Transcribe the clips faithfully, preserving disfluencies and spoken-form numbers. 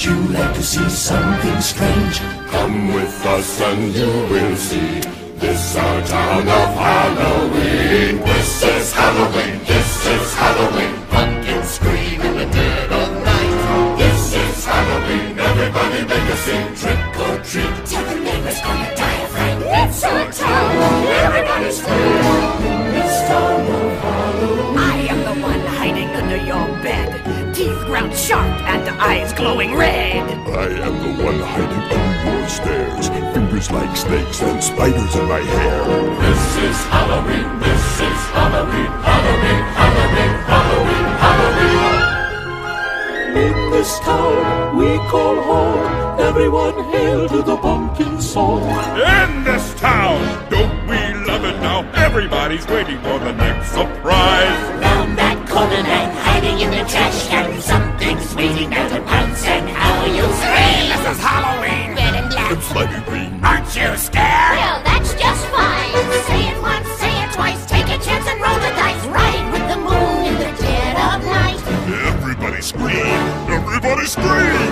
you like to see something strange? Come with us and you will see. This our town of Halloween. This is Halloween, this is Halloween. Pumpkins scream in the dead of night. This is Halloween, everybody make a scene. Trick or treat, Tell the neighbors gonna die of fright. It's our town, everybody's free. This town of Halloween. I am the one hiding under your bed, teeth ground sharp and eyes glowing red. I am the one hiding under your stairs, fingers like snakes and spiders in my hair. This is Halloween, this is Halloween, Halloween, Halloween, Halloween, Halloween. In this town we call home. Everyone hail to the pumpkin song. In this town, don't we love it now? Everybody's waiting for the next surprise. Round that corner and hiding in the trash can, something's waiting there to pounce and how you scream. This is Halloween. Red and black. And slimy green. Aren't you scared? Well, that's just fine. Say it once, say it twice. Take a chance and roll the dice. Ride with the moon in the dead of night. Everybody scream! Everybody scream!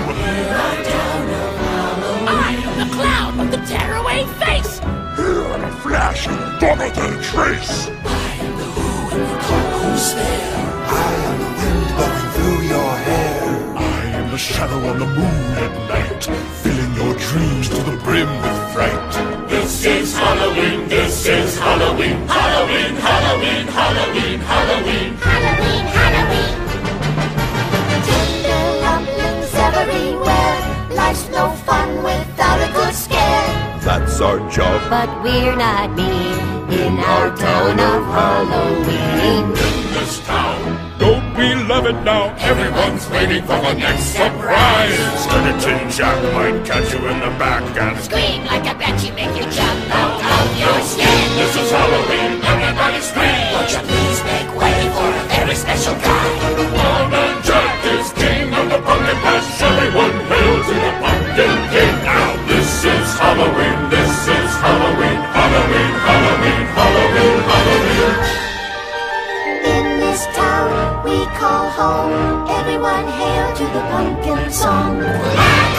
I am the clown with the tearaway face. Here in a flash, gone without a trace. I am the who in the cold, cool stare. I am the wind blowing through your hair. I am the shadow on the moon at night, filling your dreams to the brim with fright. This is Halloween, this is Halloween, Halloween, Halloween, Halloween, Halloween. Halloween, Halloween. Tender rumblings everywhere. Life's no fun without a good scare. That's our job. But we're not mean in our town of Halloween. In this town, Don't we love it now? Everyone's waiting for the next surprise. Skeleton Jack might catch you in the back and Scream like a banshee, make you jump out of your skin. this is Halloween, everybody scream! Won't you please make way for a very special guy? One and Jack is king of the pumpkin patch. Everyone hail to the pumpkin king. Now this is Halloween, this is Halloween, Halloween, Halloween, Halloween, Halloween. In this town we call home. Everyone hail to the pumpkin song.